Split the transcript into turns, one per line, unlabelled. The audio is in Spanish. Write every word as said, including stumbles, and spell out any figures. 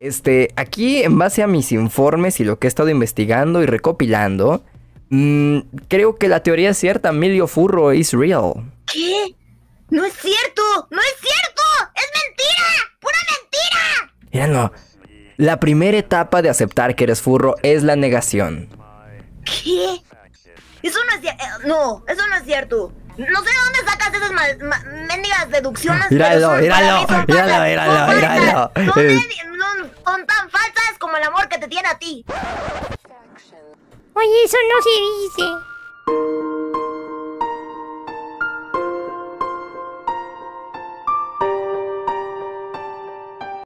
Este, aquí en base a mis informes y lo que he estado investigando y recopilando, mmm, creo que la teoría es cierta, Emilio Furro is real.
¿Qué? ¡No es cierto! ¡No es cierto! ¡Es mentira! ¡Pura mentira!
Míralo, la primera etapa de aceptar que eres furro es la negación.
¿Qué? Eso no es cierto. No, eso no es cierto. No sé de dónde sacas esas mal, ma, mendigas deducciones.
Míralo, míralo, míralo, míralo, míralo.
Son, son, son tan falsas como el amor que te tiene a ti.
Oye, eso no se dice.